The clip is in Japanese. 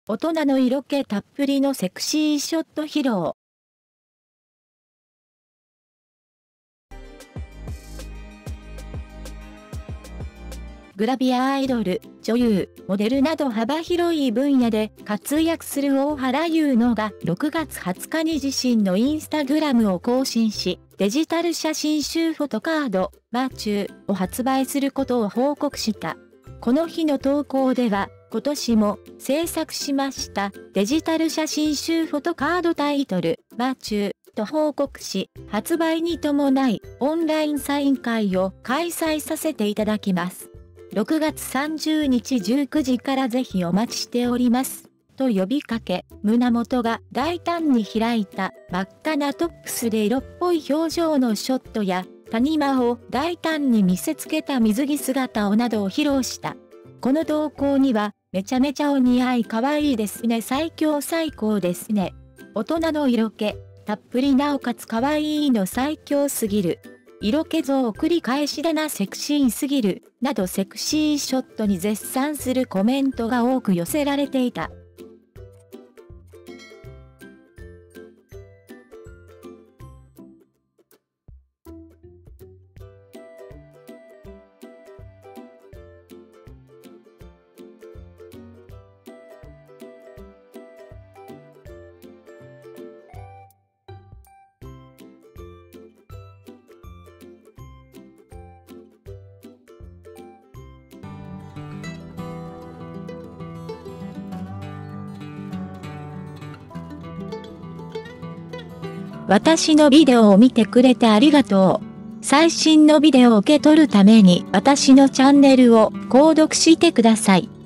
大人の色気たっぷりのセクシーショット披露。グラビアアイドル、女優、モデルなど幅広い分野で活躍する大原優乃が6月20日に自身のインスタグラムを更新し、デジタル写真集フォトカード、マーチューを発売することを報告した。この日の投稿では、今年も制作しましたデジタル写真集フォトカードタイトル、マーチューと報告し、発売に伴いオンラインサイン会を開催させていただきます。6月30日19時からぜひお待ちしております。と呼びかけ、胸元が大胆に開いた真っ赤なトップスで色っぽい表情のショットや、谷間を大胆に見せつけた水着姿をなどを披露した。この投稿には、めちゃめちゃお似合い可愛いですね最強最高ですね。大人の色気、たっぷりなおかつ可愛いの最強すぎる。色気像を繰り返しだなセクシーすぎる、などセクシーショットに絶賛するコメントが多く寄せられていた。私のビデオを見てくれてありがとう。最新のビデオを受け取るために私のチャンネルを購読してください。